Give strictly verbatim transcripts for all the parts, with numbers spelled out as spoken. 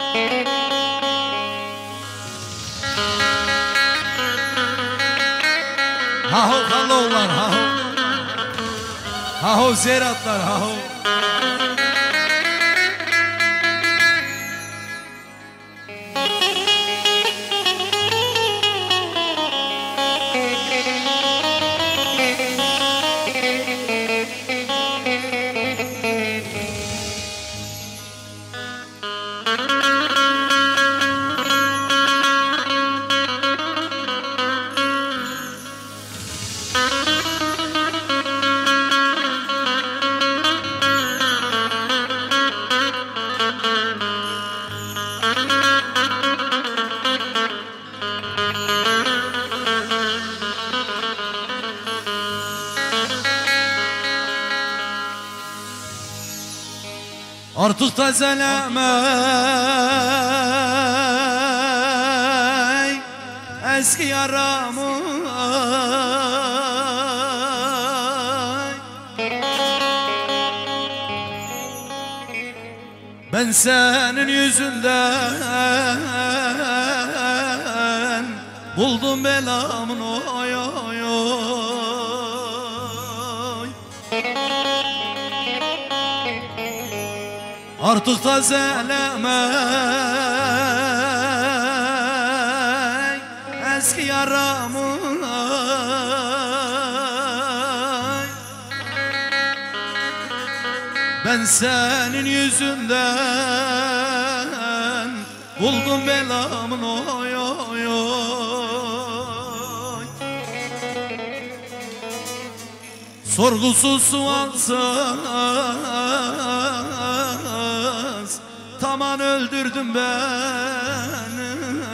Ha ho kalloğlar ha ho. Ha ho zeratlar ha ho. Artık tazeleme eski yaramı, ben senin yüzünden buldum belamın oy oy oy. Artık tazeleme eski yaramı, ben senin yüzünden buldum belamın oy oy oy. Sorgusuz sualsız taman öldürdüm beni.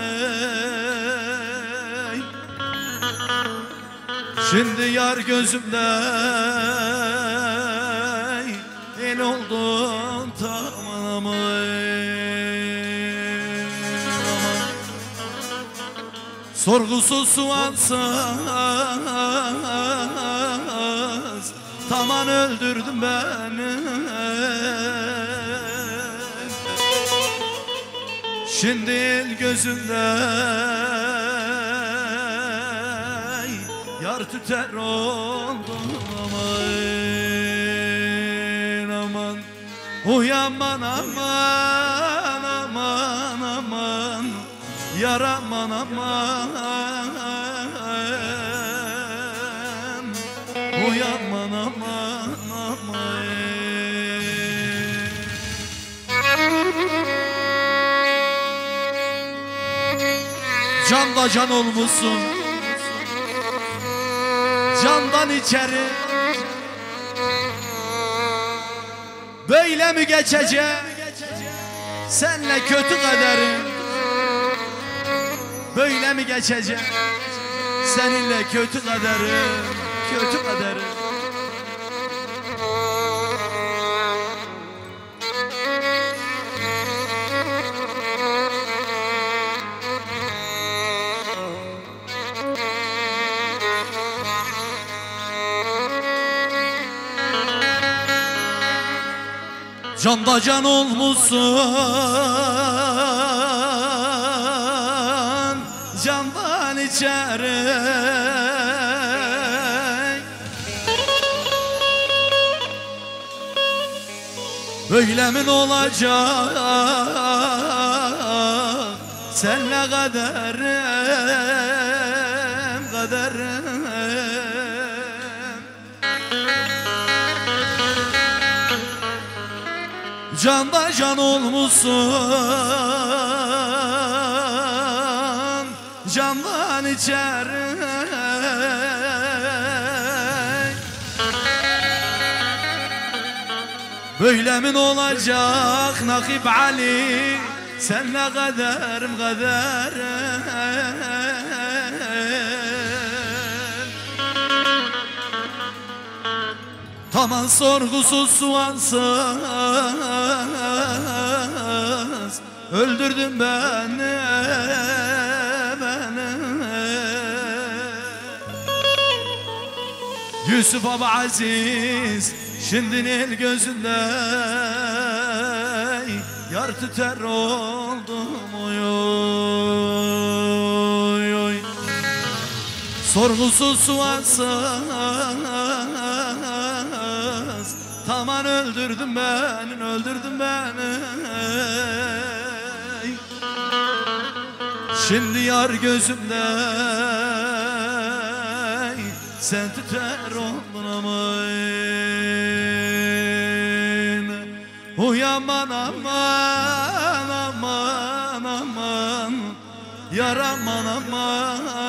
Şimdi yar gözümde el oldun tamam aman. Sorgusuz sualsız taman öldürdüm beni. Şimdi el gözümde yar tüter oldum aman aman. Uyanman aman aman aman, yar aman aman, uyanman aman aman. Canda can olmuşsun, candan içeri. Böyle mi geçecek senle kötü kaderim? Böyle mi geçecek seninle kötü kaderim, kötü kaderim? Canda can olmuşsun, candan içeri. Böyle mi olacak senle kaderim, kaderim? Canda can olmuşsun, candan içeri. Böyle mi olacak Nakip Ali senle kaderim, kaderim? Tamam sorgusuz sualsız öldürdün beni, beni. Yusuf Baba Aziz şimdi el gözünde yar tüter oldum oy oy oy. Sorgusuz sualsız taman öldürdün beni, öldürdün beni. Şimdi yar gözümde sen tüter oldun aman. Uyaman aman aman aman, yar aman aman.